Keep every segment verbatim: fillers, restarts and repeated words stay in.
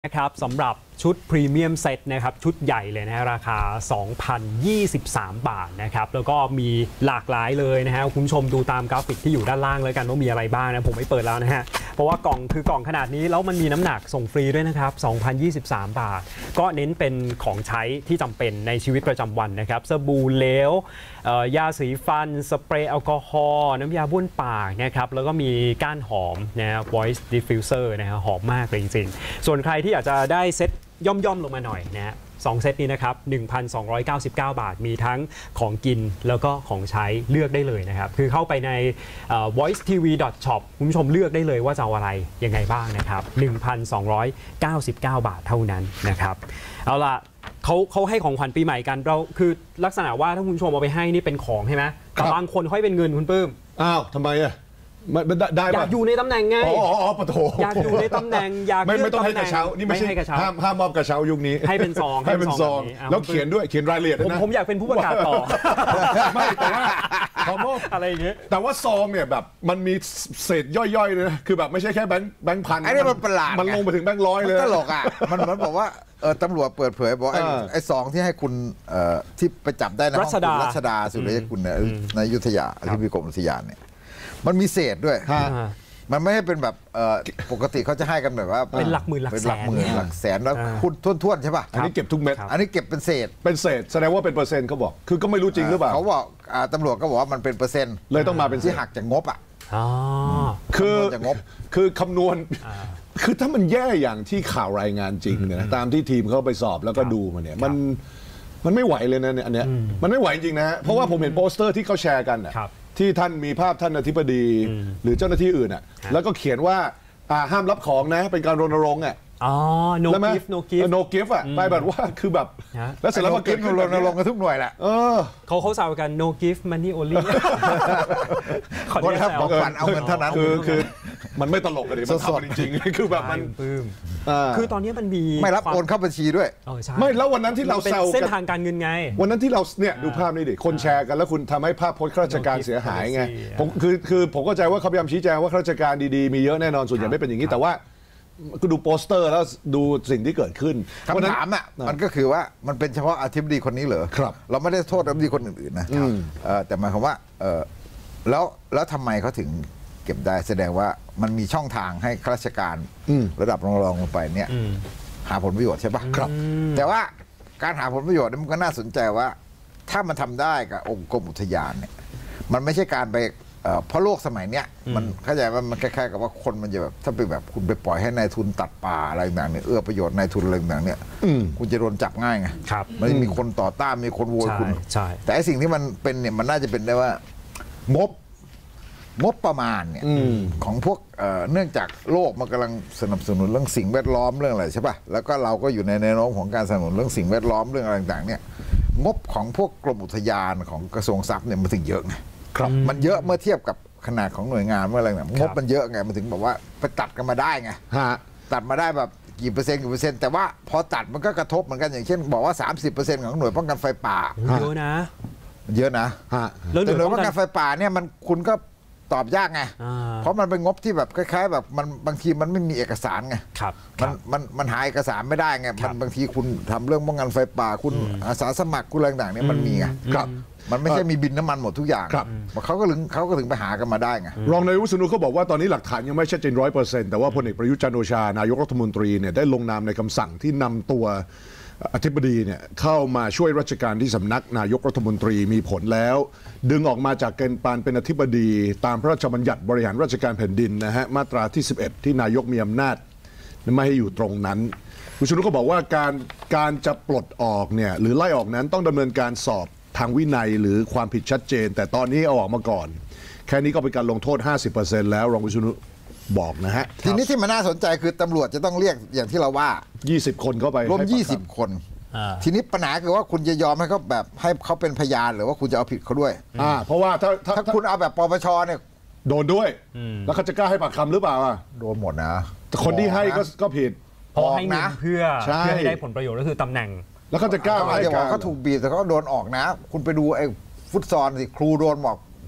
นะครับสำหรับชุดพรีเมียมเซตนะครับชุดใหญ่เลยนะราคา สองพันยี่สิบสาม บาทนะครับแล้วก็มีหลากหลายเลยนะฮะคุณผู้ชมดูตามกราฟิกที่อยู่ด้านล่างเลยกันว่ามีอะไรบ้างนะผมไม่เปิดแล้วนะฮะเพราะว่ากล่องคือกล่องขนาดนี้แล้วมันมีน้ำหนักส่งฟรีด้วยนะครับ สองพันยี่สิบสาม บาทก็เน้นเป็นของใช้ที่จำเป็นในชีวิตประจำวันนะครับสบู่เหลวยาสีฟันสเปรย์แอลกอฮอล์น้ำยาบ้วนปากนะครับแล้วก็มีก้านหอมนะ voice diffuser นะฮะหอมมากเลยจริงๆส่วนใครที่อยากจะได้เซ็ตย่อมๆลงมาหน่อยนะฮะสองเซตนี้นะครับ หนึ่งพันสองร้อยเก้าสิบเก้า บาทมีทั้งของกินแล้วก็ของใช้เลือกได้เลยนะครับคือเข้าไปใน voice t v dot shop คุณผู้ชมเลือกได้เลยว่าจะเอาอะไรยังไงบ้างนะครับ หนึ่งพันสองร้อยเก้าสิบเก้า บาทเท่านั้นนะครับเอาล่ะเขาเขาให้ของขวัญปีใหม่กันเราคือลักษณะว่าถ้าคุณผู้ชมเอาไปให้นี่เป็นของใช่ไหมแต่บางคนให้เป็นเงินคุณปื้มอ้าวทำไมอะมันได้อยากอยู่ในตำแหน่งไงอ๋ออ๋อปะโถอยากอยู่ในตำแหน่งอยากไม่ไม่ต้องให้กระเช้านี่ไม่ใช่ห้ามห้ามมอบกระเช้ายุคนี้ให้เป็นซองให้เป็นซองแล้วเขียนด้วยเขียนรายละเอียดด้วยนะผมอยากเป็นผู้ประกาศต่อไม่แต่ว่าขอมอบอะไรอย่างเงี้ยแต่ว่าซองเนี่ยแบบมันมีเศษย่อยๆเลยนะคือแบบไม่ใช่แค่แบงค์แบงค์พันไอ้นี่มันประหลาดมันลงไปถึงแบงค์ร้อยเลยตลกอ่ะมันมันบอกว่าเออตำรวจเปิดเผยบอกไอ้ไอ้ซองที่ให้คุณเอ่อที่ไปจับได้ในห้องคุณรัชดาสุริยกุลเนี่ยในอยุธยาที่มีกรมอุทยานเนี่ยมันมีเศษด้วยมันไม่ให้เป็นแบบปกติเขาจะให้กันแบบว่าเป็นหลักหมื่นหลักแสนหลักแสนแล้วคุณท้วนๆใช่ป่ะอันนี้เก็บทุกเม็ดอันนี้เก็บเป็นเศษเป็นเศษแสดงว่าเป็นเปอร์เซ็นต์เขาบอกคือก็ไม่รู้จริงหรือเปล่าเขาบอกตำรวจก็บอกว่ามันเป็นเปอร์เซ็นต์เลยต้องมาเป็นที่หักจากงบอ่ะคือคือคำนวณคือถ้ามันแย่อย่างที่ข่าวรายงานจริงเนี่ยตามที่ทีมเขาไปสอบแล้วก็ดูมาเนี่ยมันมันไม่ไหวเลยนะเนี่ยอันเนี้ยมันไม่ไหวจริงนะฮะเพราะว่าผมเห็นโปสเตอร์ที่เขาแชร์กันอ่ะที่ท่านมีภาพท่านอธิบดีหรือเจ้าหน้าที่อื่นอ่ะแล้วก็เขียนว่าห้ามรับของนะเป็นการรณรงค์อ่ะอ๋อ no gift no gift no gift อ่ะไปแบบว่าคือแบบแล้วเสร็จแล้วมาเกิดขึ้นรณรงค์กันทุกหน่วยแหละเออเขาเขาสาวกัน no gift money only ขออนุญาตบอกกันเอาเงินเท่านั้นคือคือมันไม่ตลกเลยมันทำจริงๆคือแบบมันคือตอนนี้มันมีไม่รับโอนเข้าบัญชีด้วยไม่แล้ววันนั้นที่เราแซวเส้นทางการเงินไงวันนั้นที่เราเนี่ยดูภาพนี้ดิคนแชร์กันแล้วคุณทำให้ภาพพจน์ข้าราชการเสียหายไงผมคือคือผมเข้าใจว่าเขาพยายามชี้แจงว่าข้าราชการดีๆมีเยอะแน่นอนส่วนใหญ่ไม่เป็นอย่างนี้แต่ว่าก็ดูโปสเตอร์แล้วดูสิ่งที่เกิดขึ้นคำถามอ่ะมันก็คือว่ามันเป็นเฉพาะอธิบดีคนนี้เหรอครับเราไม่ได้โทษอธิบดีคนอื่นๆนะแต่หมายความว่าแล้วแล้วทำไมเขาถึงเก็บได้แสดงว่ามันมีช่องทางให้ข้าราชการระดับรองๆลงไปเนี่ยหาผลประโยชน์ใช่ปะครับแต่ว่าการหาผลประโยชน์มันก็น่าสนใจว่าถ้ามันทำได้กับองค์กรมอุทยานเนี่ยมันไม่ใช่การไปเพราะโลกสมัยเนี้ยมันเข้าใจว่ามันคล้ายๆกับว่าคนมันจะแบบถ้าไปแบบคุณไปปล่อยให้นายทุนตัดป่าอะไรต่างเนี่ยเอื้อประโยชน์นายทุนอะไรต่างเนี่ยคุณจะโดนจับง่ายไงมันมีคนต่อต้านมีคนโวยคุณแต่ไอ้สิ่งที่มันเป็นเนี่ยมันน่าจะเป็นได้ว่างบงบประมาณเนี่ยของพวกเนื่องจากโลกมันกำลังสนับสนุนเรื่องสิ่งแวดล้อมเรื่องอะไรใช่ป่ะแล้วก็เราก็อยู่ในแนวโน้มของการสนับสนุนเรื่องสิ่งแวดล้อมเรื่องอะไรต่างๆเนี่ยงบของพวกกรมอุทยานของกระทรวงทรัพย์เนี่ยมันถึงเยอะไงมันเยอะเมื่อเทียบกับขนาดของหน่วยงานเมื่ออะไรเนี่ยงบมันเยอะไงมันถึงแบบว่าไปตัดกันมาได้ไงตัดมาได้แบบกี่เปอร์เซ็นต์กี่เปอร์เซ็นต์แต่ว่าพอตัดมันก็กระทบเหมือนกันอย่างเช่นบอกว่า สามสิบเปอร์เซ็นต์ ของหน่วยป้องกันไฟป่าเยอะนะเยอะนะแต่หน่วยป้องกันไฟป่าเนี่ยมันคุณก็ตอบยากไงเพราะมันเป็นงบที่แบบคล้ายๆแบบมันบางทีมันไม่มีเอกสารไงมันมันมันหาเอกสารไม่ได้ไงมันบางทีคุณทำเรื่องป้องกันไฟป่าคุณอาสาสมัครคุณอะไรต่างๆเนี่ยมันมีไงมันไม่ใช่มีบินน้ำมันหมดทุกอย่างเขาก็ถึงเขาก็ถึงไปหากันมาได้ไงรองนายกวิษณุเขาบอกว่าตอนนี้หลักฐานยังไม่ชัดเจนร้อยเปอร์เซ็นต์แต่ว่าพลเอกประยุทธ์จันทร์โอชานายกรัฐมนตรีเนี่ยได้ลงนามในคำสั่งที่นำตัวอธิบดีเนี่ยเข้ามาช่วยราชการที่สำนักนายกรัฐมนตรีมีผลแล้วดึงออกมาจากเกณฑ์การเป็นอธิบดีตามพระราชบัญญัติบริหารราชการแผ่นดินนะฮะมาตราที่สิบเอ็ดที่นายกมีอำนาจไม่ให้อยู่ตรงนั้นวิษณุก็บอกว่าการการจะปลดออกเนี่ยหรือไล่ออกนั้นต้องดำเนินการสอบทางวินัยหรือความผิดชัดเจนแต่ตอนนี้เอาออกมาก่อนแค่นี้ก็เป็นการลงโทษ ห้าสิบเปอร์เซ็นต์ แล้วรองวิษณุบอกนะฮะทีนี้ที่มันน่าสนใจคือตำรวจจะต้องเรียกอย่างที่เราว่ายี่สิบคนเข้าไปรวมยี่สิบคนทีนี้ปัญหาคือว่าคุณจะยอมให้เขาแบบให้เขาเป็นพยานหรือว่าคุณจะเอาผิดเขาด้วยอ่าเพราะว่าถ้าถ้าคุณเอาแบบปปชเนี่ยโดนด้วยแล้วเขาจะกล้าให้ปากคำหรือเปล่าอ่ะโดนหมดนะคนที่ให้ก็ก็ผิดเพราะให้เงินเพื่อเพื่อให้ได้ผลประโยชน์ก็คือตำแหน่งแล้วเขาจะกล้าให้การเขาถูกบีบแต่เขาโดนออกนะคุณไปดูไอ้ฟุตซอลสิครูโดนบอก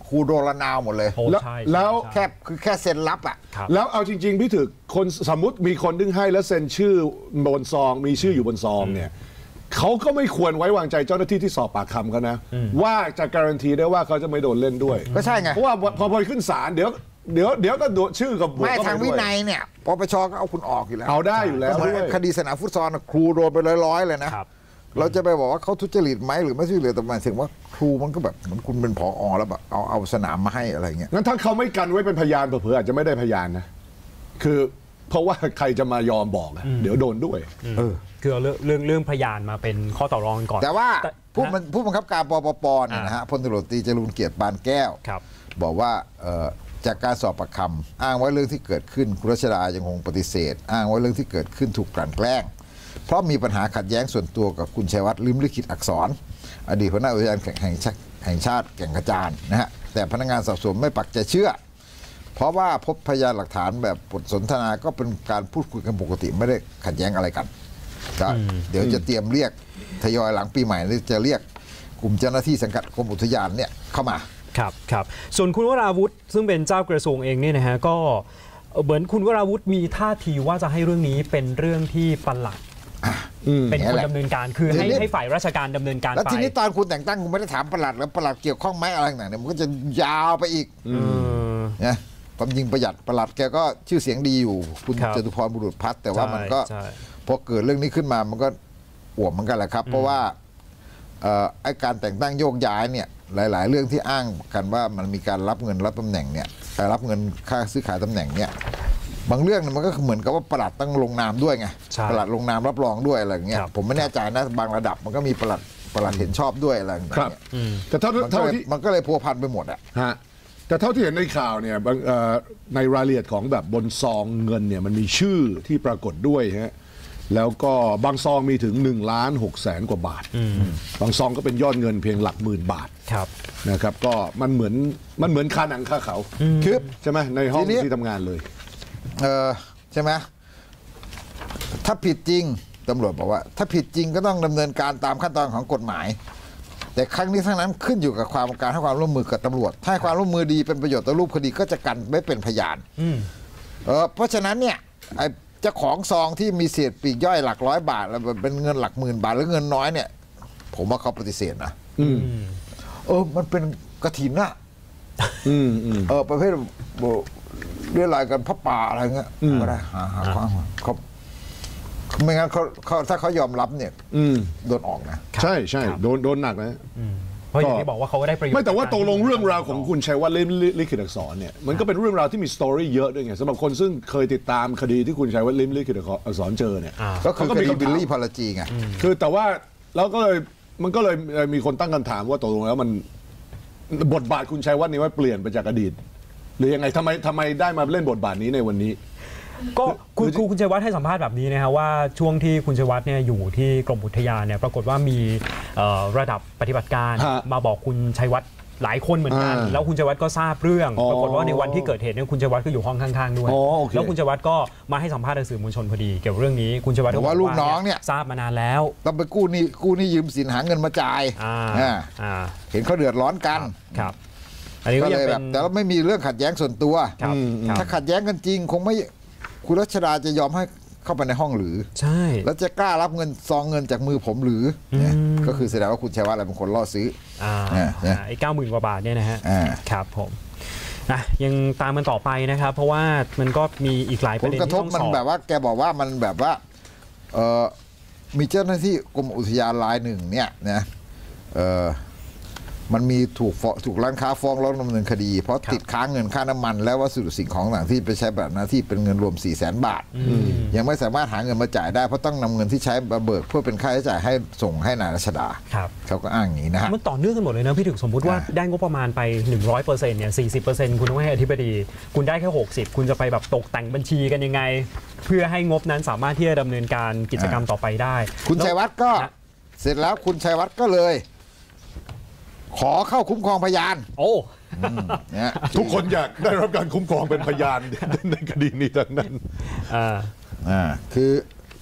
ครูโดนระนาวหมดเลยโอ้แล้วใช่แล้วใช่แค่คือแค่เซ็นรับอ่ะครับแล้วเอาจริง ๆ พี่ถึกคนสมมติมีคนดึงให้แล้วเซ็นชื่อบนซอง มีชื่ออยู่บนซองเนี่ยเขาก็ไม่ควรไว้วางใจเจ้าหน้าที่ที่สอบปากคำเขานะว่าจะการันตีได้ว่าเขาจะไม่โดนเล่นด้วยก็ใช่ไงเพราะว่าพอพอขึ้นศาลเดี๋ยวเดี๋ยวเดี๋ยวก็โดนชื่อกับบวกไม่เข้าไปทางวิด้วยนัยเนี่ยปปชก็เอาคุณออกอยู่แล้วเอาได้อยู่แล้วเหมือนด้วยคดีสนามฟุตซอลน่ะครูโดนไปร้อยๆเลยนะครับ เราจะไปบอกว่าเขาทุจริตไหมหรือไม่ทุจริตแต่หมายถึงว่าครูมันก็แบบเหมือนคุณเป็นผอแล้วแบบเอาเอาสนามมาให้อะไรเงี้ยงั้นถ้าเขาไม่กันไว้เป็นพยานเผื่อๆอาจจะไม่ได้พยานนะคือเพราะว่าใครจะมายอมบอกอะเดี๋ยวโดนด้วยเออคือเอาเรื่องเรื่องเรื่องพยานมาเป็นข้อต่อรองกันก่อนแต่ว่าแต่ผู้บัญผู้บังคับการปปปเนี่ยนะฮะพลตำรวจตรีจรูญเกียรติปานแก้วครับบอกว่าเอ่อจากการสอบปากคำอ้างว่าเรื่องที่เกิดขึ้นคุณรัชดายังคงปฏิเสธ อ้างว่าเรื่องที่เกิดขึ้นถูกกลั่นแกล้ง เพราะมีปัญหาขัดแย้งส่วนตัวกับคุณชัยวัฒน์ลิ้มลิขิตอักษร อดีตหัวหน้าอุทยานแห่งชาติแห่งชาติแก่งกระจานนะฮะแต่พนักงานสอบสวนไม่ปักใจเชื่อ เพราะว่าพบพยานหลักฐานแบบบทสนทนาก็เป็นการพูดคุยกันปกติไม่ได้ขัดแย้งอะไรกันก็เดี๋ยวจะเตรียมเรียกทยอยหลังปีใหม่นี่จะเรียกกลุ่มเจ้าหน้าที่สังกัดกรมอุทยานเนี่ยเข้ามาครับครับส่วนคุณวราวุธซึ่งเป็นเจ้ากระทรวงเองเนี่ยนะฮะก็เหมือนคุณวราวุธมีท่าทีว่าจะให้เรื่องนี้เป็นเรื่องที่ปลัดเป็นคนดำเนินการคือให้ให้ฝ่ายราชการดำเนินการไปแล้วทีนี้ตอนคุณแต่งตั้งคุณไม่ได้ถามปลัดแล้วปลัดเกี่ยวข้องไหมอะไรต่างๆเนี่ยมันก็จะยาวไปอีกนะความจริงประหยัดปลัดแกก็ชื่อเสียงดีอยู่คุณครับจตุพรบุรุษพัฒน์แต่ว่ามันก็ใช่พอเกิดเรื่องนี้ขึ้นมามันก็อ่วมเหมือนกันแหละครับ เพราะว่าเอ่อไอ้การแต่งตั้งโยกย้ายเนี่ยหลาย ๆ เรื่องที่อ้างกันว่ามันมีการรับเงินรับตำแหน่งเนี่ยแต่รับเงินค่าซื้อขายตำแหน่งเนี่ยบางเรื่องเนี่ยมันก็เหมือนกับว่าปลัดต้องลงนามด้วยไงใช่ปลัดลงนามรับรองด้วยอะไรอย่างเงี้ยครับผมไม่แน่ใจนะบางระดับมันก็มีปลัดปลัดเห็นชอบด้วยอะไรอย่างเงี้ครับยแต่เท่ามันก็เท่าเลยที่มันก็เลยพัวพันไปหมดอ่ะฮะแต่เท่าที่เห็นในข่าวเนี่ยบางเอ่อในรายละเอียดของแบบบนซองเงินเนี่ยมันมีชื่อที่ปรากฏด้วยฮะแล้วก็บางซองมีถึง1ล้าน6แสนกว่าบาทบางซองก็เป็นยอดเงินเพียงหลักหมื่นบาทครับนะครับก็มันเหมือนมันเหมือนคาหนังคาเขาคือใช่ไหมในห้องทีนี้ที่ทำงานเลยเออใช่ไหมถ้าผิดจริงตำรวจบอกว่า ถ้าผิดจริงก็ต้องดำเนินการตามขั้นตอนของกฎหมาย แต่ครั้งนี้ทั้งนั้นขึ้นอยู่กับความการให้ความร่วมมือกับตำรวจถ้าให้ความร่วมมือดีเป็นประโยชน์ต่อรูปคดีก็จะกันไม่เป็นพยานเออเพราะฉะนั้นเนี่ยไอ้เจ้าของซองที่มีเศษปลีกย่อยหลักร้อยบาทแล้วเป็นเงินหลักหมื่นบาทหรือเงินน้อยเนี่ย ผมว่าเขาปฏิเสธนะเออมันเป็นกฐินนะอืมอืมเออประเภทเรียรายกันพระป่าอะไรเงี้ยก็ได้หาหาความเขาไม่งั้นเขาเขาถ้าเขายอมรับเนี่ยอืมโดนออกนะใช่ใช่โดนโดนหนักนะเพราะอย่างที่บอกว่าเขาก็ได้ประโยชน์ไม่แต่ว่าตกลงเรื่องราวของคุณชัยวัฒน์ลิขิตอักษรเนี่ยมันก็เป็นเรื่องราวที่มีสตอรี่เยอะด้วยไงสำหรับคนซึ่งเคยติดตามคดีที่คุณชัยวัฒน์ลิขิตอักษรเจอเนี่ยก็คือก็คมีดีคำถามบิลลี่พาราจีไงคือแต่ว่าแล้วก็เลยมันก็เลยมีคนตั้งคำถามว่าตกลงแล้วมันบทบาทคุณชัยวัฒน์นี่ว่าเปลี่ยนไปจากอดีต หรือยังไงทำไมทำไมได้มาเล่นบทบาทนี้ในวันนี้ก็คุณครูคุณชัยวัฒน์ให้สัมภาษณ์แบบนี้นะครับว่าช่วงที่คุณชัยวัฒน์เนี่ยอยู่ที่กรมอุทยานเนี่ยปรากฏว่ามีเอ่อระดับปฏิบัติการฮะมาบอกคุณชัยวัฒน์หลายคนเหมือนกันอ่าแล้วคุณชัยวัฒน์ก็ทราบเรื่องอ๋อปรากฏว่าในวันที่เกิดเหตุเนี่ยคุณชัยวัฒน์ก็อยู่ห้องข้างๆด้วยอ๋อโอเคแล้วคุณชัยวัฒน์ก็มาให้สัมภาษณ์กับสื่อมวลชนพอดีเกี่ยวกับเรื่องนี้คุณชัยวัฒน์ก็บอกว่าลูกน้องเนี่ยทราบมานานแล้วต้องไปกู้หนี้กู้หนี้ยืมสินหาเงินมาจ่ายอ่าอ่าอ่าเห็นเขาเดือดร้อนกันครับ อันนี้ก็ก็ยัเลงยเป็แบบนแต่ว่าไม่มีเรื่องขัดแย้งส่วนตัวครับครับถ้าขัดแย้งกันจริง คงไม่คุณรัชดาจะยอมให้เข้าไปในห้องหรือใช่แล้วจะกล้ารับเงินซองเงินจากมือผมหรือเนี่ยก็คือแสดงว่าคุณชัยวัฒน์อะไรเป็นคนล่อซื้ออ่าอ่าอ่าไอ้เก้าหมื่นกว่าบาทเนี่ยนะฮะอ่าครับผมนะยังตามมันต่อไปนะครับ เพราะว่ามันก็มีอีกหลายปผระลเด็นกระที่ทบต้องมัสนอบแบบว่าแกบอกว่ามันแบบว่าเออมีเจ้าหน้าที่กรมอุทยานรายหนึ่งเนี่ยนะเออมันมีถูกฟ้องถูกร้านค้าฟ้องร้องดำเนินคดี เพราะติดค้างเงินค่าน้ำมัน และวัสดุสิ่งของต่างที่ไปใช้แบบหน้าที่เป็นเงินรวม สี่แสน บาท ยังไม่สามารถหาเงินมาจ่ายได้เพราะต้องนำเงินที่ใช้มาเบิกเพื่อเป็นค่าใช้จ่ายให้ส่งให้นายรัชดาครับเขาก็อ้างอย่างนี้นะฮะมันต่อเนื่องกันหมดเลยนะพี่ถึงสมมุติว่าอ่าได้งบประมาณไป หนึ่งร้อยเปอร์เซ็นต์ เนี่ย สี่สิบเปอร์เซ็นต์ คุณต้องให้อธิบดี คุณได้แค่ หกสิบ คุณจะไปแบบตกแต่งบัญชีกันยังไง เพื่อให้งบนั้นสามารถที่จะดำเนินการกิจกรรมต่อไปได้คุณชัยวัฒน์ก็นะเสร็จแล้วคุณชัยวัฒน์ก็เลย ขอเข้าคุ้มครองพยานโอ้เนี่ยทุกคนอยากได้รับการคุ้มครองเป็นพยาน ในคดีนี้ทั้งนั้นอ่าอ่าคือ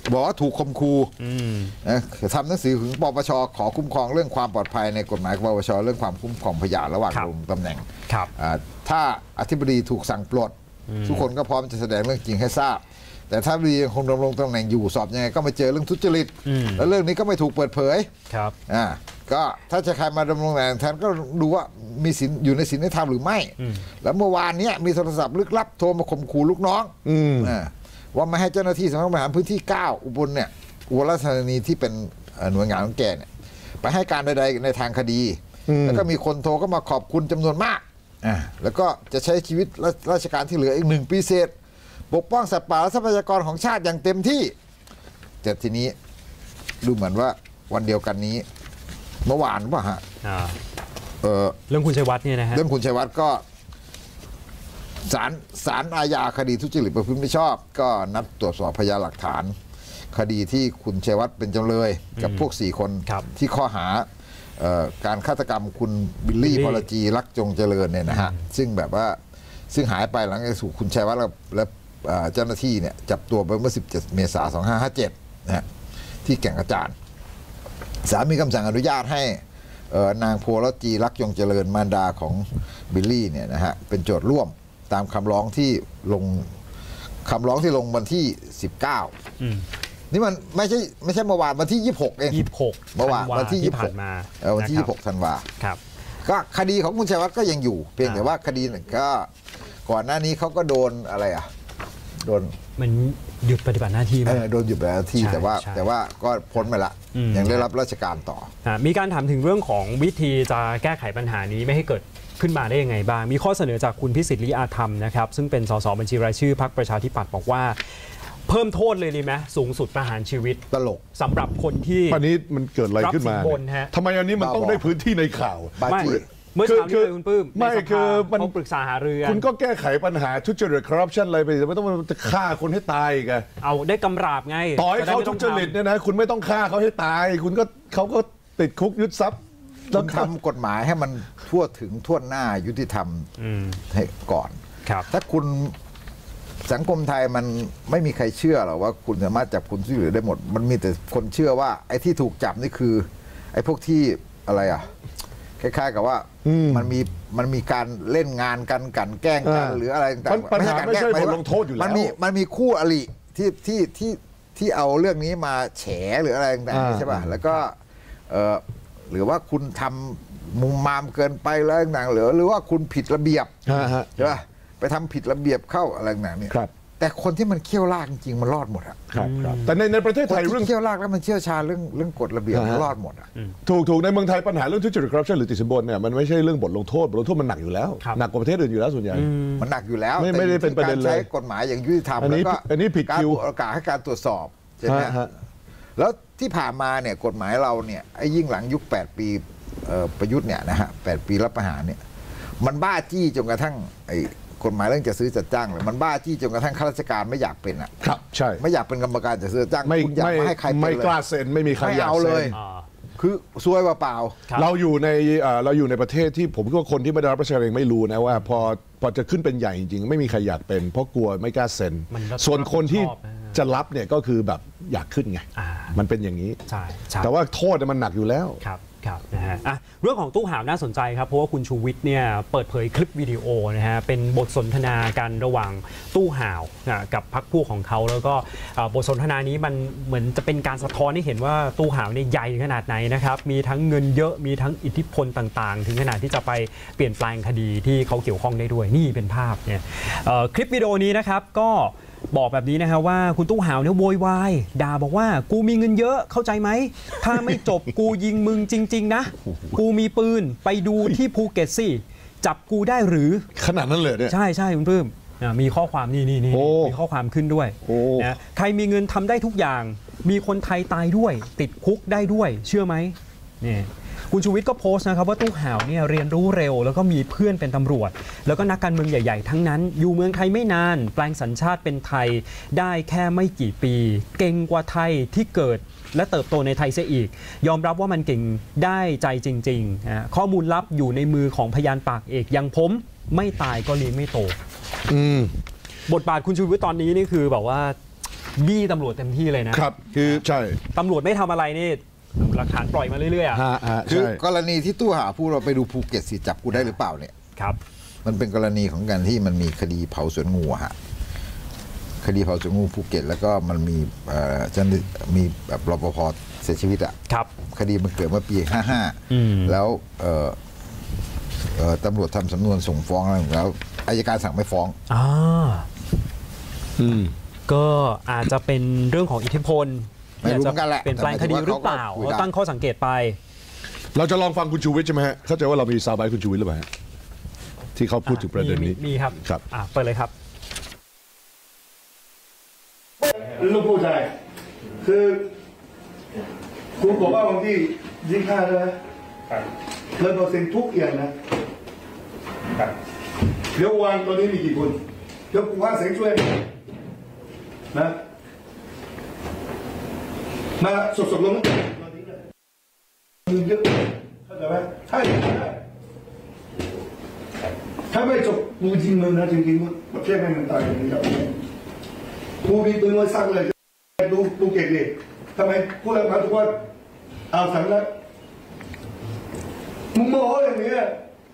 บอกว่าถูกข่มขู่นะทำหนังสือถึงปปชขอคุ้มครองเรื่องความปลอดภัยในกฎหมายปปชเรื่องความคุ้มครองพยานระหว่างลงตำแหน่งถ้าอธิบดีถูกสั่งปลดทุกคนก็พร้อมจะแสดงเรื่องจริงให้ทราบแต่ถ้าอธิบดียังคงดำรงตำแหน่งอยู่สอบยังไงก็ไม่เจอเรื่องทุจริตแล้วเรื่องนี้ก็ไม่ถูกเปิดเผยครับอ่าก็ถ้าจะใครมาดำรงตำแหน่งแทนก็ดูว่ามีศีลอยู่ในศีลในธรรมหรือไม่แล้วเมื่อวานนี้มีโทรศัพท์ลึกลับโทรมาข่มขู่ลูกน้องอ่าว่าไม่ให้เจ้าหน้าที่สำนักบริหารพื้นที่เก้าอุบลเนี่ยอุบลราชธานีที่เป็นหน่วยงานของแกเนี่ยไปให้การใดๆในทางคดีแล้วก็มีคนโทรก็มาขอบคุณจำนวนมากอ่าแล้วก็จะใช้ชีวิตราชการที่เหลืออีกหนึ่งปีเศษปกป้องสัตว์ป่าและทรัพยากรของชาติอย่างเต็มที่แต่ทีนี้ดูเหมือนว่าวันเดียวกันนี้เมื่อวานป่ะฮะเออเรื่องคุณชัยวัฒน์เนี่ยนะฮะเรื่องคุณชัยวัฒน์ก็ศาลศาลอาญาคดีทุจริตประพฤติมิชอบ ก็นัดตรวจสอบพยานหลักฐานคดีที่คุณชัยวัฒน์เป็นจำเลยกับพวกสี่คนที่ข้อหาการฆาตกรรมคุณบิลลี่พลจีรักจงเจริญเนี่ยนะฮะซึ่งแบบว่าซึ่งหายไปหลังจากถูกคุณชัยวัฒน์และเจ้าหน้าที่เนี่ยจับตัวไปเมื่อสิบเจ็ดเมษายนสองพันห้าร้อยห้าสิบเจ็ดนะฮะที่แก่งกระจานศาลมีคำสั่งอนุญาตให้นางโพลจีรักยงเจริญมารดาของบิลลี่เนี่ยนะฮะเป็นโจทย์ร่วมตามคำร้องที่ลงคำร้องที่ลงวันที่สิบเก้านี่มันไม่ใช่ไม่ใช่เมื่อวานวันที่ยี่สิบหกเองยี่สิบหกเมื่อวานวันที่ยี่สิบหกมาวันที่ยี่สิบหกธันวาครับก็คดีของคุณชัยวัฒน์ก็ยังอยู่เพียงแต่ว่าคดีก็ก่อนหน้านี้เขาก็โดนอะไรอ่ะโดนมันหยุดปฏิบัติหน้าที่ไหมโดนหยุดปฏิบัติหน้าที่แต่ว่าแต่ว่าก็พ้นไปละยังได้รับราชการต่อมีการถามถึงเรื่องของวิธีจะแก้ไขปัญหานี้ไม่ให้เกิดขึ้นมาได้ยังไงบ้างมีข้อเสนอจากคุณพิสิทธิ์ ลิอาธรรมนะครับซึ่งเป็นสสบัญชีรายชื่อพรรคประชาธิปัตย์บอกว่าเพิ่มโทษเลยดีไหมสูงสุดประหารชีวิตตลกสำหรับคนที่อันนี้มันเกิดอะไรขึ้นมาทำไมอันนี้มันต้องได้พื้นที่ในข่าวไม่เมื่อเช้านี้คุณปื้มไม่คือมันปรึกษาหารือคุณก็แก้ไขปัญหาทุจริตคอร์รัปชันอะไรไปไม่ต้องจะฆ่าคนให้ตายกันเอาได้กำราบไงต่อให้เขาทุจริตเนี่ยนะคุณไม่ต้องฆ่าเขาให้ตายคุณก็เขาก็ติดคุกยึดทรัพย์ต้องทำกฎหมายให้มันทั่วถึงทั่วหน้ายุติธรรมให้ก่อนถ้าคุณสังคมไทยมันไม่มีใครเชื่อหรอกว่าคุณสามารถจับคุณที่เหลือได้หมดมันมีแต่คนเชื่อว่าไอ้ที่ถูกจับนี่คือไอ้พวกที่อะไรอ่ะคล้ายๆกับว่ามันมีมันมีการเล่นงานกันกันแกล้งกันหรืออะไรต่างๆไม่ใช่การแกล้งบทลงโทษอยู่แล้วมันมีมันมีคู่อริที่ที่ที่ที่เอาเรื่องนี้มาแฉหรืออะไรต่างๆใช่ป่ะแล้วก็เออหรือว่าคุณทำมุมมามเกินไปแล้วต่างๆหรือหรือว่าคุณผิดระเบียบใช่ป่ะไปทำผิดระเบียบเข้าอะไรต่างๆเนี่ยแต่คนที่มันเขี้ยวลากจริงๆมันรอดหมดอ่ะแต่ในในประเทศไทยเรื่องเขี้ยวลากแล้วมันเชี่ยวชาญเรื่องเรื่องกฎระเบียบมันรอดหมดอ่ะถูกถูกในเมืองไทยปัญหาเรื่องทุจริตคอร์รัปชันหรือติดสินบนเนี่ยมันไม่ใช่เรื่องบทลงโทษบทลงโทษมันหนักอยู่แล้วหนักกว่าประเทศอื่นอยู่แล้วส่วนใหญ่มันหนักอยู่แล้วไม่ได้เป็นประเด็นเลยการใช้กฎหมายอย่างยุติธรรมแล้วก็อันนี้ผิดคิวโอกาสให้การตรวจสอบใช่ไหมแล้วที่ผ่านมาเนี่ยกฎหมายเราเนี่ยไอ้ยิ่งหลังยุคแปดปีประยุทธ์เนี่ยนะฮะแปดปีรับประหารเนี่ยมันบ้าจี้จนกระทั่งไอ้กฎหมายเรื่องจะซื้อจัดจ้างเลยมันบ้าจี้จนกระทั่งข้าราชการไม่อยากเป็นอ่ะครับใช่ไม่อยากเป็นกรรมการจัดซื้อจัดจ้างไม่อยากไม่ให้ใครไม่กล้าเซ็นไม่มีใครอยากเซ็นคือซวยเปล่าเราอยู่ในเราอยู่ในประเทศที่ผมคิดว่าคนที่ไม่ได้รับราชการเองไม่รู้นะว่าพอพอจะขึ้นเป็นใหญ่จริงๆไม่มีใครอยากเป็นเพราะกลัวไม่กล้าเซ็นส่วนคนที่จะรับเนี่ยก็คือแบบอยากขึ้นไงมันเป็นอย่างนี้แต่ว่าโทษมันหนักอยู่แล้วครับครับนะฮะอ่ะเรื่องของตู้ห่าวน่าสนใจครับเพราะว่าคุณชูวิทย์เนี่ยเปิดเผยคลิปวิดีโอนะฮะเป็นบทสนทนากันระหว่างตู้ห่าวกับพรรคพวกของเขาแล้วก็บทสนทนานี้มันเหมือนจะเป็นการสะท้อนให้เห็นว่าตู้ห่าวเนี่ยใหญ่ขนาดไหนนะครับมีทั้งเงินเยอะมีทั้งอิทธิพลต่างๆถึงขนาดที่จะไปเปลี่ยนแปลงคดีที่เขาเกี่ยวข้องได้ด้วยนี่เป็นภาพเนี่ยคลิปวิดีโอนี้นะครับก็บอกแบบนี้นะครับว่าคุณตู้ห่าวเนี่ยโวยวายด่าบอกว่ากูมีเงินเยอะเข้าใจไหมถ้าไม่จบกูยิงมึงจริงๆนะกูมีปืนไปดูที่ภูเก็ตสิจับกูได้หรือขนาดนั้นเลยเนี่ยใช่ใช่คุณปื้มมีข้อความนี่นี่นี่มีข้อความขึ้นด้วยนะใครมีเงินทำได้ทุกอย่างมีคนไทยตายด้วยติดคุกได้ด้วยเชื่อไหมเนี่ยคุณชูวิทย์ก็โพสต์นะครับว่าตู้ห่าวเนี่ยเรียนรู้เร็วแล้วก็มีเพื่อนเป็นตำรวจแล้วก็นักการเมืองใหญ่ๆทั้งนั้นอยู่เมืองไทยไม่นานแปลงสัญชาติเป็นไทยได้แค่ไม่กี่ปีเก่งกว่าไทยที่เกิดและเติบโตในไทยเสียอีกยอมรับว่ามันเก่งได้ใจจริงๆข้อมูลลับอยู่ในมือของพยานปากเอกอย่างผมไม่ตายก็เลี้ยงไม่โตบทบาทคุณชูวิทย์ตอนนี้นี่คือแบบว่าบี้ตำรวจเต็มที่เลยนะครับคือใช่ตำรวจไม่ทำอะไรนี่หลักฐานปล่อยมาเรื่อยๆอ่ะฮะฮะคือใช่กรณีที่ตู้ห่าวพูดเราไปดูภูเก็ตสิจับกูได้หรือเปล่าเนี่ยครับมันเป็นกรณีของการที่มันมีคดีเผาสวนงูฮะคดีเผาสวนงูภูเก็ตแล้วก็มันมีเอ่อจันมีแบบรปภเสียชีวิตอ่ะครับคดีมันเกิดเมื่อปีห้าห้าอืมแล้วเอ่อเอ่อตำรวจทำสำนวนส่งฟ้องอะไรแล้วอัยการสั่งไม่ฟ้องอ่าอืมก็อาจจะเป็นเรื่องของอิทธิพลไม่รู้เหมือนกันแหละเปลี่ยนแปลงคดีหรือเปล่าแต่หมายถึงว่าเขาก็คุยได้เขาตั้งข้อสังเกตไปเราจะลองฟังคุณชูวิทย์ใช่ไหมฮะเข้าใจว่าเรามีซาวด์ไบต์คุณชูวิทย์หรือเปล่าฮะที่เขาพูดถึงประเด็นนี้มีมีครับครับอ่ะเปิดเลยครับลูกผู้ชายคือครูบอกว่าบางที่ยิงฆ่าใช่ไหมครับแล้วเปอร์เซ็นต์ทุกอย่างนะครับเดี๋ยววันตอนนี้มีกี่คนเดี๋ยวกูว่าเสียงช่วยนะมาสดๆลงมันเยอะเข้าใจไหมใช่ถ้าไม่จบกูยิงมึงนะจริงๆประเทศให้มันตายอย่างนี้ครับกูมีปืนไว้สั่งเลยดูดูเก่งดิทำไมกูเลยมาทุกวันเอาสั่งแล้วมึงโมโหอย่างนี้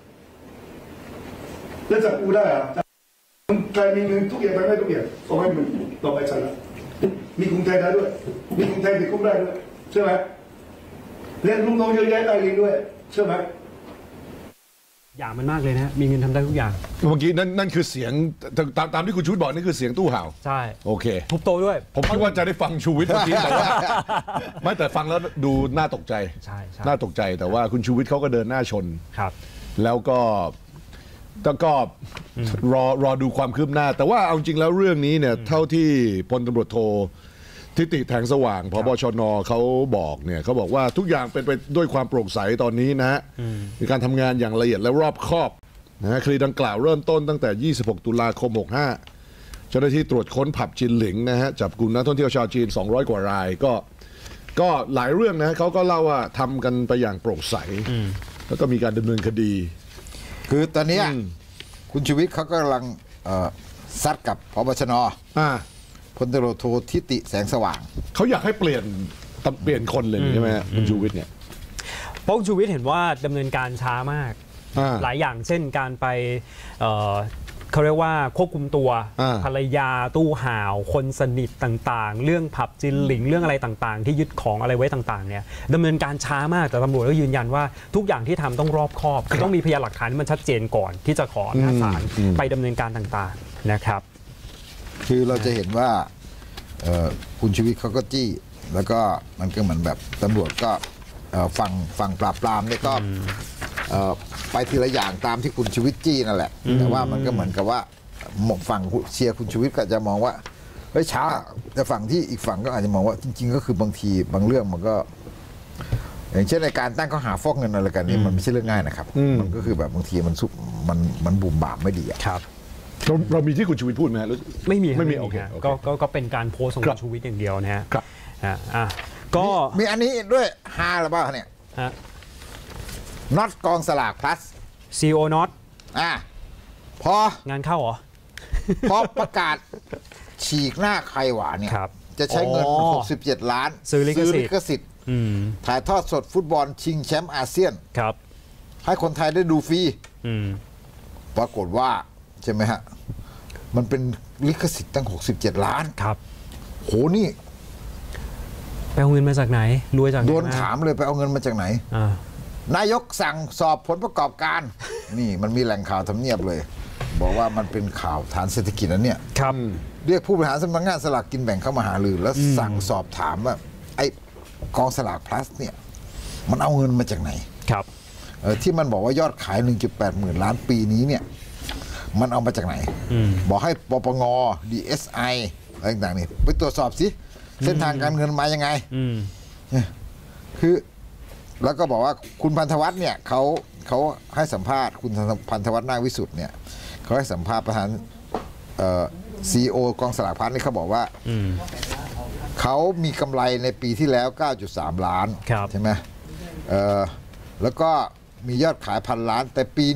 แล้วจับกูได้เหรอมึงกลายมีเงินทุกอย่างไปไม่ทุกอย่างส่งให้มึงต่อไปฉันละมีกรุงไทยได้ด้วยมีกรุงไทยติดคุกได้ด้วยใช่ไหมเรียนลุงน้องเยอะแยะได้เรียนด้วยใช่ไหมอย่างมันมากเลยนะ มีเงินทำได้ทุกอย่างเมื่อกี้นั่นนั่นคือเสียงตามตามที่คุณชูวิทย์บอกนี่คือเสียงตู้ห่าวใช่โอเคทุบโตด้วยผมคิดว่าจะได้ฟังชูวิทย์เมื่อกี้แต่ว่าไม่แต่ฟังแล้วดูน่าตกใจใช่ใช่น่าตกใจแต่ว่าคุณชูวิทย์เขาก็เดินหน้าชนครับแล้วก็แล้วก็รอรอดูความคืบหน้า แต่ว่าเอาจริงแล้วเรื่องนี้เนี่ยเท่าที่พลตำรวจโททิติแถงสว่างพบชนเขาบอกเนี่ยเขาบอกว่าทุกอย่างเป็นไปด้วยความโปร่งใสตอนนี้นะฮะมีการทำงานอย่างละเอียดและรอบคอบนะฮะคดีดังกล่าวเริ่มต้นตั้งแต่ยี่สิบหกตุลาคมหกห้าเจ้าหน้าที่ตรวจค้นผับจินหลิงนะฮะจับกลุ่มนักท่องเที่ยวชาวจีนสองร้อยกว่ารายก็ก็หลายเรื่องนะเขาก็เล่าว่าทำกันไปอย่างโปร่งใสแล้วก็มีการดำเนินคดีคือตอนเนี้ยคุณชูวิทย์เขากำลังเอ่อซัดกับพบชนอ่าพลตำรวจโททิติแสงสว่างเขาอยากให้เปลี่ยนเปลี่ยนคนเลยใช่ไหมฮะคุณชูวิทย์เนี่ยเพราะคุณชูวิทย์เห็นว่าดำเนินการช้ามากอ่าหลายอย่างเช่นการไปเอ่อเขาเรียกว่าควบคุมตัวอ่าภรรยาตู้ห่าว คนสนิทต่างๆ เรื่องผับจินหลิงเรื่องอะไรต่างๆ ที่ยึดของอะไรไว้ต่างๆเนี่ยดำเนินการช้ามากแต่ตำรวจก็ยืนยันว่าทุกอย่างที่ทำต้องรอบคอบคือต้องมีพยานหลักฐานที่มันชัดเจนก่อนที่จะขออำนาจศาลไปดำเนินการต่างๆนะครับคือเราจะเห็นว่าเอ่อคุณชูวิทย์เขาก็จี้ แล้วก็มันก็เหมือนแบบตำรวจก็เอ่อฝั่งฝั่งปราบปรามเนี่ยก็เอ่อไปทีละอย่างตามที่คุณชูวิทย์จี้นั่นแหละแต่ว่ามันก็เหมือนกับว่าฝั่งเชียร์คุณชูวิทย์ก็จะมองว่าเฮ้ยช้าแต่ฝั่งที่อีกฝั่งก็อาจจะมองว่าจริงๆก็คือบางทีบางเรื่องมันก็ อย่างเช่นในการตั้งข้อหาฟอกเงินอะไรกันนี่มันไม่ใช่เรื่องง่ายนะครับมันก็คือแบบบางทีมันซุบมันมันบุ่มบามไม่ดีอะครับเราเรามีที่คุณชูวิทย์พูดไหมฮะหรือไม่มีครับไม่มีฮะโอเคโอเคก็ก็ก็เป็นการโพสต์ของครัคุบณชูวิทย์อย่างเดียวนะฮะครับอ่ะอ่ะก็มีอันนี้ด้วยฮาหรือเปล่าเนี่ยฮะน็อตกองสลากพลัสซี โอ น็อตอ่ะพองานเข้าเหรอพอประกาศฉีกหน้าใครหวานเนี่ยครับจะใช้เงินอ๋อหกสิบเจ็ดล้านซื้อลิขสิทธิ์ขสิทธิ์อืมถ่ายทอดสดฟุตบอลชิงแชมป์อาเซียนครับให้คนไทยได้ดูฟรีอืมปรากฏว่าใช่ไหมฮะ มันเป็นลิขสิทธิ์ตั้งหกสิบเจ็ดล้านครับโหนี่ไปเอาเงินมาจากไหนรวยจากไหนโดนมาถามเลยไปเอาเงินมาจากไหนอ่านายกสั่งสอบผลประกอบการ นี่มันมีแหล่งข่าวทำเนียบเลย บอกว่ามันเป็นข่าวฐานเศรษฐกิจนะเนี่ยครับเรียกผู้บริหารสำนักงานสลากกินแบ่งเข้ามาหารือแล้วสั่งสอบถามว่าไอ้กองสลากพลัสเนี่ยมันเอาเงินมาจากไหนครับเออที่มันบอกว่ายอดขาย หนึ่งจุดแปด หมื่นล้านปีนี้เนี่ยมันเอามาจากไหน บอกให้ปปง ดี เอส ไอ อะไรต่างๆนี่ไปตรวจสอบสิเส้นทางการเงินมายังไงอืมคือแล้วก็บอกว่าคุณพันธวัฒน์เนี่ยเขาเขาให้สัมภาษณ์คุณพันธวัฒน์นาควิสุทธิ์เนี่ยเขาให้สัมภาษณ์ประธานซีอีโอกองสลากพลัสนี่เขาบอกว่าเขามีกำไรในปีที่แล้ว เก้าจุดสาม ล้านครับใช่ไหมเอ่อแล้วก็มียอดขายพันล้าน แต่ปีเนี้ย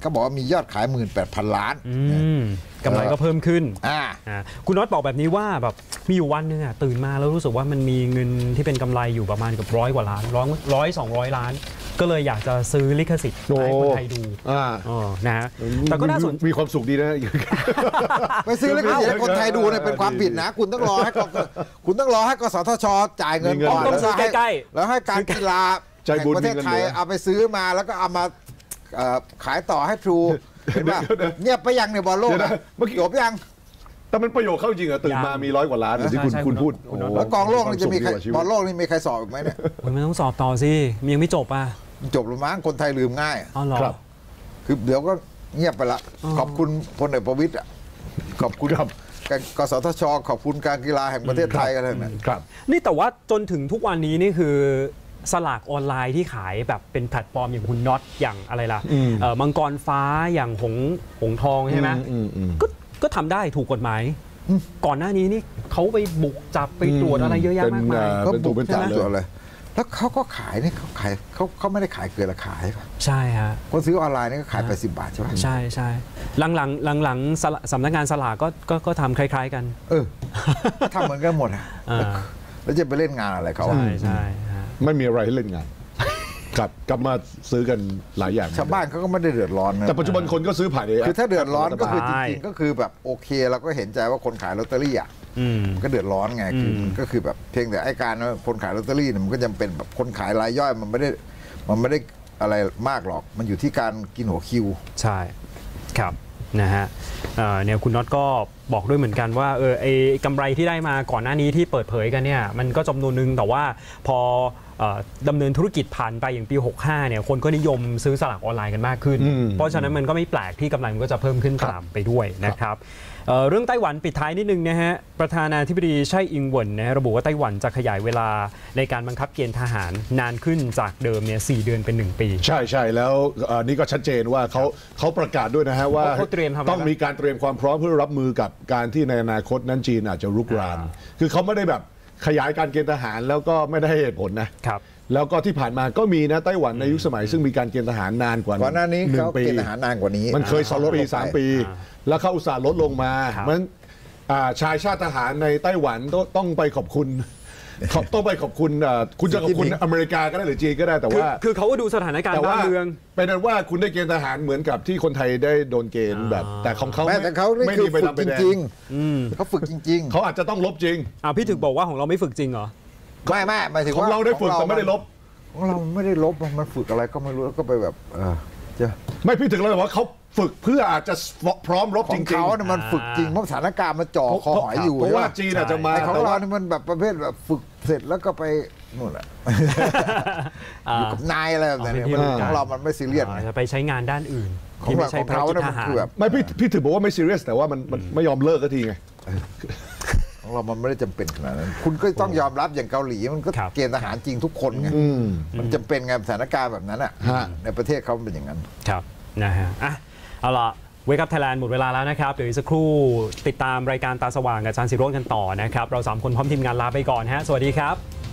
เขาบอกว่ามียอดขาย หนึ่งหมื่นแปดพัน ล้านอืมกำไรก็เพิ่มขึ้นอ่าอ่าคุณน็อตบอกแบบนี้ว่าแบบมีอยู่วันหนึงอ่ะตื่นมาแล้วรู้สึกว่ามันมีเงินที่เป็นกำไรอยู่ประมาณเกับร้อยกว่าล้านร้อยร้อยสองร้อยล้าน ก็เลยอยากจะซื้อลิขสิทธิ์ให้คนไทยดูอ่าอ๋อนะฮะแต่ก็น่าสนมีความสุขดีนะไปซื้อลิขสิทธิ์ให้คนไทยดูเนี่ยเป็นความผิดนะ คุณต้องรอให้กคุณต้องรอให้กสทชจ่ายเงินก่อนต้องซื้อใกล้ๆแล้วให้การกีฬาใจบุญแห่งประเทศไทยมีเงินเหลือเอาไปซื้อมาแล้วก็เอามาเอ่อขายต่อให้ทรูเห็นป่ะเงียบไปยังในบอลโลกเดี๋ยวนะเมื่อกี้จบยังแต่มันประโยชน์เข้าจริงเหรอตื่นมามีร้อยกว่าล้านอย่างที่คุณใช่ใช่คุณพูดคุณน็อตโโหแล้วกองโลกนี่จะมีใครวาสุขดีกว่าชีวิตบอลโลกนี่มีใครสอบอีกไหมเนี่ยโอ้ยมันต้องสอบต่อสิมันยังไม่จบอ่ะจบหรือมั้งคนไทยลืมง่ายอ๋อเหรอครับคือเดี๋ยวก็เงียบไปละอ๋อขอบคุณพลเอกประวิตยอ่ะขอบคุณครับการกสทชขอบคุณการกีฬาแห่งประเทศไทยกันเลยนะครับนี่แต่ว่าจนถึงทุกวันนี้นี่คือสลากออนไลน์ที่ขายแบบเป็นแพลตฟอร์มอย่างคุณน็อตอย่างอะไรล่ะอืมเอ่อมังกรฟ้าอย่างหงหงทองใช่ไหมอืมอืมก็ก็ทำได้ถูกกฎหมาย ก่อนหน้านี้นี่เขาไปบุกจับไปตรวจอะไรเยอะแยะมากมายเป็น เป็นตัวเป็นตนเลยตัวเลย แล้วเขาก็ขายนี่เขาขายเขาเขาไม่ได้ขายเกินราคาใช่ปะใช่ฮะคนซื้อออนไลน์นี่ก็ขายไปสิบบาทใช่ปะใช่ใช่หลังหลังหลังหลังๆสละสำนักงานสลากก็ก็ก็ทำคล้าย ๆ กันเออทำเหมือนกันหมดอะอ่าแล้วจะไปเล่นงานอะไรเขาอะใช่ใช่ฮะไม่มีอะไรให้เล่นงาน ครับกลับมาซื้อกันหลายอย่างชาวบ้านเขาก็ไม่ได้เดือดร้อนนะแต่ปัจจุบันคนก็ซื้อผ่านเองคือถ้าเดือดร้อนก็คือจใช่ริงๆก็คือแบบโอเคเราก็เห็นใจว่าคนขายลอตเตอรี่อ่ะอืมมันก็เดือดร้อนไงคืออืมก็คือแบบเพียงแต่ไอ้การว่าคนขายลอตเตอรี่เนี่ยมันก็จำเป็นแบบคนขายรายย่อยมันไม่ได้มันไม่ได้อะไรมากหรอก มันอยู่ที่การกินหัวคิวใช่ครับนะฮะเอ่อเนี่ยคุณน็อตก็บอกด้วยเหมือนกันว่าเออไอ้กำไรที่ได้มาก่อนหน้านี้ที่เปิดเผยกันเนี่ยมันก็จำนวนหนึงแต่ว่าพอเอ่อดำเนินธุรกิจผ่านไปอย่างปี หกสิบห้าเนี่ยคนก็นิยมซื้อสลากออนไลน์กันมากขึ้นอืมเพราะฉะนั้นมันก็ไม่แปลกที่กำไรมันก็จะเพิ่มขึ้นตามไปด้วยนะครับเอ่อเรื่องไต้หวันปิดท้ายนิดนึงนะฮะประธานาธิบดีไช่อิงเหวินนะฮะระบุว่าไต้หวันจะขยายเวลาในการบังคับเกณฑ์ทหารนานขึ้นจากเดิมเนี่ยสี่เดือนเป็นหนึ่งปีใช่ใช่แล้วเอ่อนี่ก็ชัดเจนว่าเขาเขาประกาศด้วยนะฮะว่าเขาเตรียมทำอะไรต้องมีการเตรียมความพร้อมเพื่อรับมือกับการที่ในอนาคตนั้นจีนอาจจะรุกรานอ่าคือเขาไม่ได้แบบขยายการเกณฑ์ทหารแล้วก็ไม่ได้ให้เหตุผลนะครับ แล้วก็ที่ผ่านมาก็มีนะไต้หวันในยุคสมัยซึ่งมีการเกณฑ์ทหารนานกว่าก่อนหน้านี้หนึ่เขางปีเกณฑ์ทหารนานกว่านี้มันเคยสองปีสามปีอ่าแล้วเขาอุตส่าห์ลดลงมาครับมันอ่าชายชาติทหารในไต้หวันต้องต้องไปขอบคุณ ขอบต้องไปขอบคุณอ่าคุณจะขอบคุณอเมริกาก็ได้หรือจีนก็ได้แต่คือว่าคือเขาก็ดูสถานการณ์แต่บ้าว่านเมืองเป็นนั้นว่าคุณได้เกณฑ์ทหารเหมือนกับที่คนไทยได้โดนเกณฑ์แบบอ่าแต่ของเขาแม้แต่เขานี่ไม่คืมีอไปฝึกดำไปจแดงริงอืมๆเขาฝึกจริงเขาอาจจะต้องลบจริงอ่าพี่ถึกบอกว่าของเราไม่ฝึกจริงเหรอๆ ไม่ไม่หมายถึงของว่าเราได้ฝึกแต่ไม่ได้ลบของเราไม่ได้ลบมันฝึกอะไรก็ไม่รู้แล้วก็ไปแบบเออจะไม่พี่ถึงเลยว่าเขาฝึกเพื่ออาจจะพร้อมรบขจองริงเขาเนี่ยมันฝึกจริงเพราะสถานการณ์มันจ่อคอหอยอยู่เพราะว่าใช่ปะจีนอาจจะมาไอ้ของแต่เราว่าเนี่ยมันแบบประเภทแบบฝึกเสร็จแล้วก็ไปนู่นแหละอ่าอยู่กับนายอะไรแบบนี้เอาเป็นที่มันรู้กันของเรามันไม่ซีเรียสไงอ่าจะไปใช้งานด้านอื่นของที่เราไม่ใช่ของภารเขากิจเนี่ยทมันหารคือแบบไม่พี่พี่ถึงบอกว่าไม่ซีเรียสแต่ว่ามันมันไม่ยอมเลิกก็ทีไงของเรามันไม่ได้จำเป็นขนาดนั้นคุณก็ต้องยอมรับอย่างเกาหลีมันก็ครับเกณฑ์ทหารจริงทุกคนไงอืมมันจำเป็นไงสถานการณ์แบบนั้นอ่ะฮะในประเทศเขามันเป็นอย่างนั้นครับนะฮะอ่ะเอาล่ะเวกับไทยแลนด์หมดเวลาแล้วนะครับ เดี๋ยวอีกสักครู่ติดตามรายการตาสว่างกับอาจารย์สิโรจน์กันต่อนะครับ เราสามคนพร้อมทีมงานลาไปก่อนฮะสวัสดีครับ